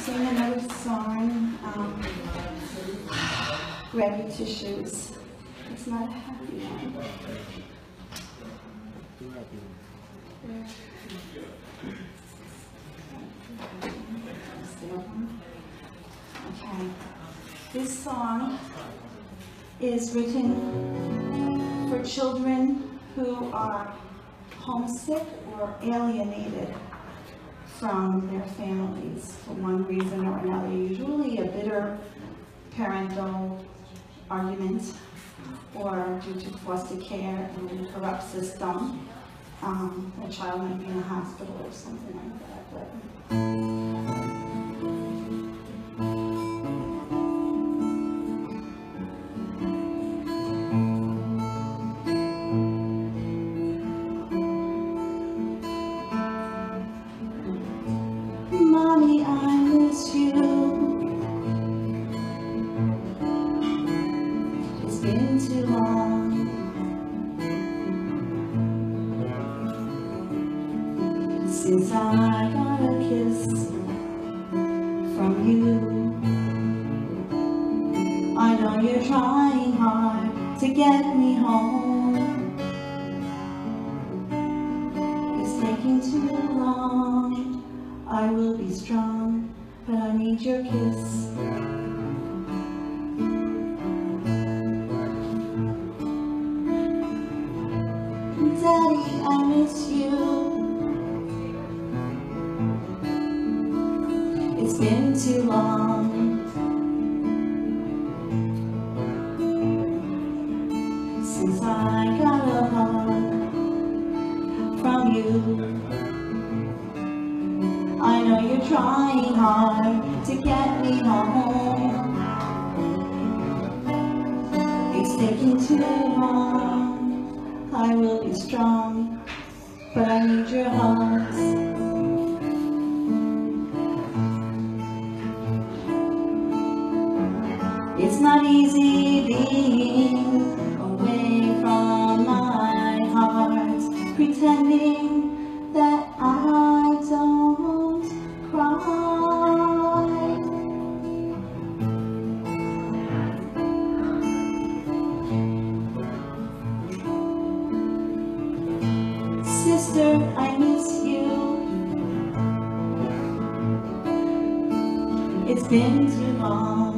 sing another song, Grab Your Tissues. It's not a happy one. Okay. This song is written for children who are homesick or alienated from their families for one reason or another, usually a bitter parental argument or due to foster care and a corrupt system. A child might be in a hospital or something like that. Mommy, I miss you. It's been too long since I got a kiss from you. I know you're trying hard to get me home. It's taking too long. I will be strong, but I need your kiss. Daddy, I miss you. It's been too long since I got a hug from you. I know you're trying hard to get me home. It's taking too long. I will be strong, but I need your hugs. It's not easy being away from my heart, pretending that I don't cry. Sister, I miss you. It's been too long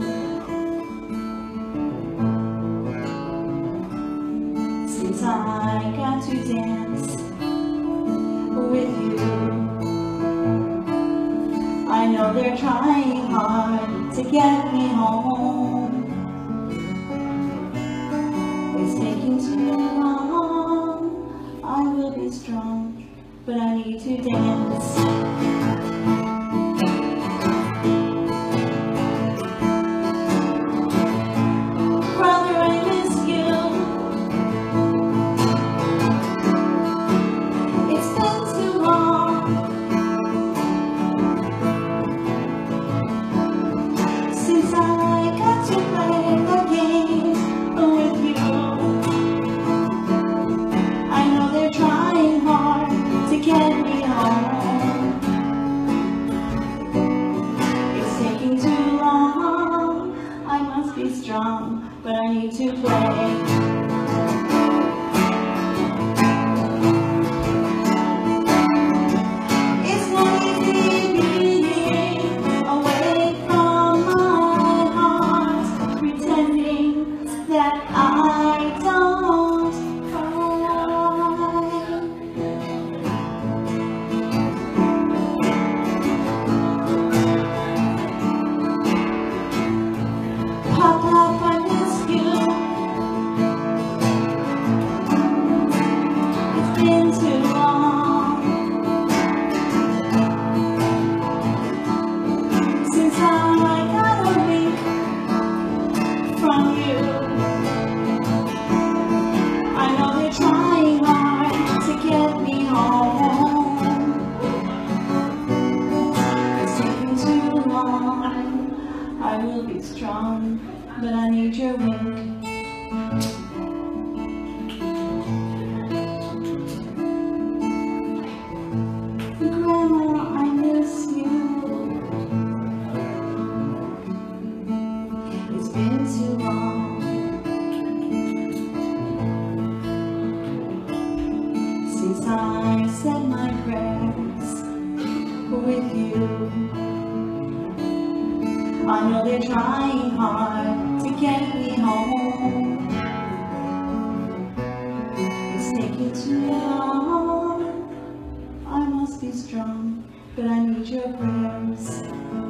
since I got to dance with you. I know they're trying hard to get me home. It's taking too long. I will be strong, but I need to dance. Strong, but I need to play. I will be strong, but I need your wink. Grandma, I miss you. with you. I know they're trying hard to get me home. It's taking too long. I must be strong, but I need your prayers.